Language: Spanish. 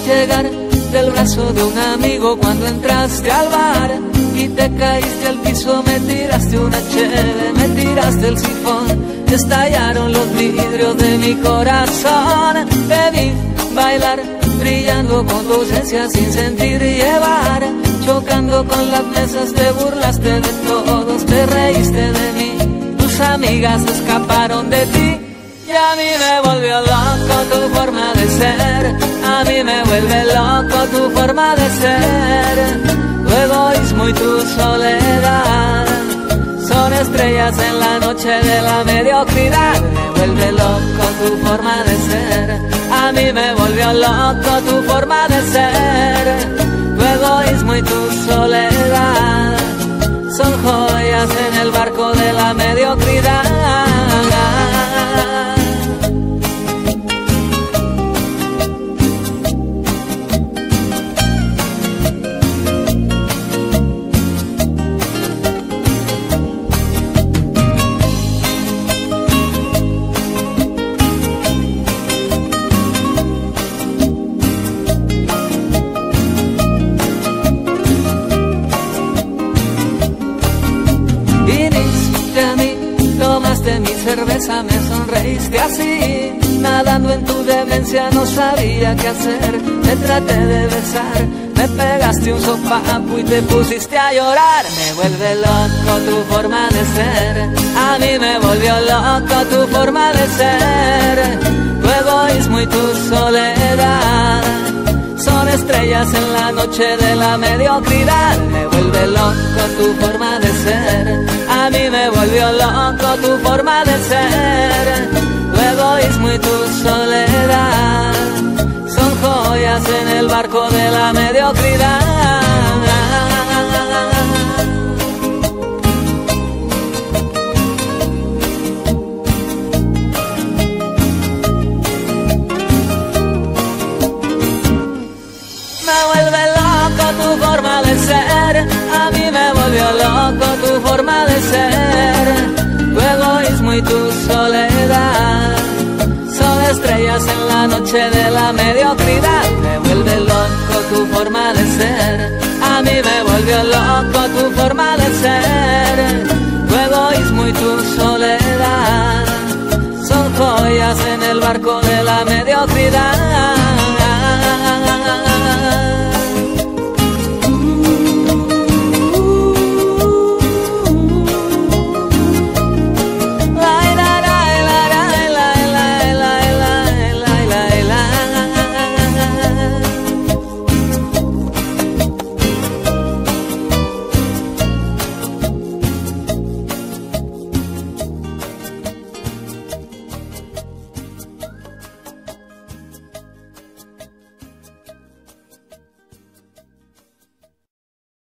llegar del brazo de un amigo cuando entraste al bar y te caíste al piso, me tiraste una cheve, me tiraste el sifón, estallaron los vidrios de mi corazón. Te vi bailar, brillando con tu ausencia sin sentir llevar, chocando con las mesas, te burlaste de todos, te reíste de mí, tus amigas escaparon de ti. Y a mí me volvió loco tu forma de ser, a mí me vuelve loco tu forma de ser. Tu egoísmo y tu soledad son estrellas en la noche de la mediocridad. Me vuelve loco tu forma de ser, a mí me volvió loco tu forma de ser. Tu egoísmo y tu soledad son joyas en el barco de la mediocridad. Tomaste mi cerveza, me sonreíste así, nadando en tu demencia no sabía qué hacer. Te traté de besar, me pegaste un sopapo y te pusiste a llorar. Me vuelve loco tu forma de ser, a mí me volvió loco tu forma de ser. Tu egoísmo y tu soledad son estrellas en la noche de la mediocridad. Me vuelve loco tu forma de ser, a mí me volvió loco tu forma de ser. Tu egoísmo y tu soledad son joyas en el barco de la mediocridad. Tu forma de ser, a mí me volvió loco tu forma de ser. Tu egoísmo y tu soledad son estrellas en la noche de la mediocridad. Me vuelve loco tu forma de ser, a mí me volvió loco tu forma de ser. Tu egoísmo y tu soledad son joyas en el barco de la mediocridad.